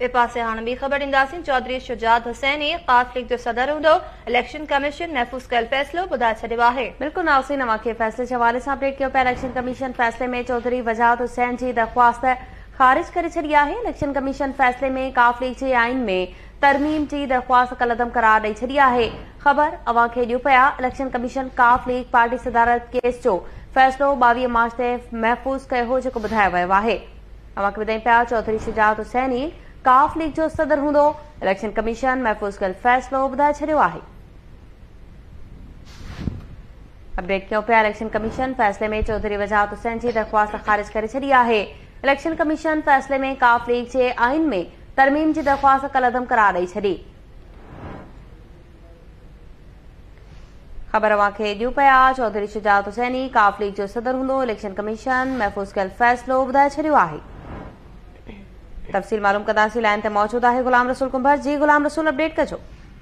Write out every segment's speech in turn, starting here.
ए पासे हाणे ॿी ख़बर ॾींदासीं। चौधरी शुजात हुसैनी ख़ास लीग जो सदर हूंदो। इलेक्शन कमीशन महफ़ूज़ कयल फ़ैसिलो ॿुधाए छॾियो आहे। बिल्कुल नाज़रीन, अवांखे फ़ैसिले जे हवाले सां अपडेट कयो पिया। इलेक्शन कमीशन फ़ैसिले में चौधरी वजाहत हुसैन जी दरख़्वास्त ख़ारिज करे छॾी आहे। इलेक्शन कमीशन फ़ैसिले में काफ लीग जे आइन में तरमीम जी दरख़्वास्त कलअदम करार ॾेई छॾी आहे। ख़बर अवांखे ॾियो पिया। इलेक्शन कमीशन काफ लीग पार्टी सदारत केस जो फ़ैसिलो 22 मार्च ते महफ़ूज़ कयो हो, जेको ॿुधायो वियो आहे। अवांखे ॿुधायूं पिया चौधरी शुजात हुसैनी काफ लीग जो सदर हूंदो। इलेक्शन कमीशन महफ़ूज़ कयल फ़ैसिलो ॿुधाए छॾियो आहे। अपडेट कयूं पिया। इलेक्शन कमीशन फ़ैसिले में चौधरी वजाहत हुसैन जी दरख़्वास्त ख़ारिज करे छॾी आहे। इलेक्शन कमीशन फ़ैसिले में काफ लीग जे आइन में तरमीम जी दरख़्वास्त कलअदम करार ॾेई छॾी। ख़बर अवांखे ॾियूं पिया। चौधरी शुजात हुसैनी काफ लीग जो सदर हूंदो। इलेक्शन कमीशन महफ़ूज़ कयल फ़ैसिलो ॿुधाए छॾियो आहे। तफ़सील मालूम कंदासीं। लाइन ते मौजूद आहे गुलाम रसूल कुंभर। जी गुलाम रसूल, अपडेट कजो।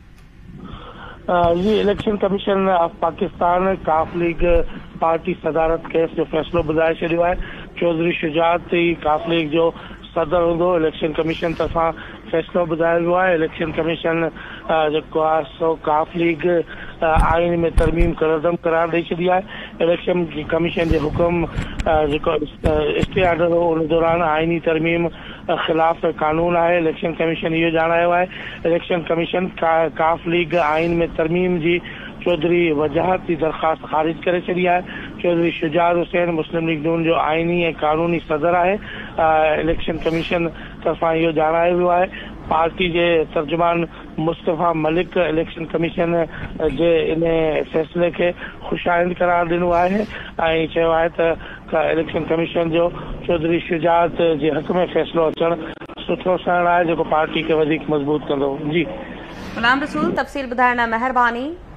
जी, इलेक्शन कमीशन ऑफ पाकिस्तान काफ लीग पार्टी सदारत केस जो फ़ैसिलो ॿुधाए छॾियो आहे। चौधरी शुजात ही काफ लीग जो सदर हूंदो। इलेक्शन कमीशन तरफ़ां फ़ैसिलो ॿुधायो वियो आहे। इलेक्शन कमीशन जेको आहे सो काफ लीग आइन में तरमीम कलअदम करार ॾेई छॾी आहे। इलेक्शन कमीशन जे हुकुम जेको स्टे ऑर्डर हो उन दौरान आइनी तरमीम ख़िलाफ़ कानून आहे। इलेक्शन कमीशन इहो ॼाणायो आहे। इलेक्शन कमीशन काफ लीग आइन में तरमीम जी चौधरी वजाहत जी दरख़्वास्त ख़ारिज करे छॾी आहे। चौधरी शुजात हुसैन मुस्लिम लीग नून जो आइनी ऐं कानूनी सदर आहे। इलेक्शन कमीशन तरफ़ां इहो ॼाणायो वियो आहे। पार्टी जे तर्जुमान मुस्तफ़ा मलिक इलेक्शन कमीशन जे इन फ़ैसिले खे ख़ुशाइंद करार ॾिनो आहे ऐं चयो आहे त इलेक्शन कमीशन जो चौधरी शुजात जे हक़ में फ़ैसिलो अचणु सुठो सरण आहे, जेको पार्टी खे वधीक मज़बूत कंदो। जी गुलाम रसूल, तफ़सील ॿुधाइण लाइ महिरबानी।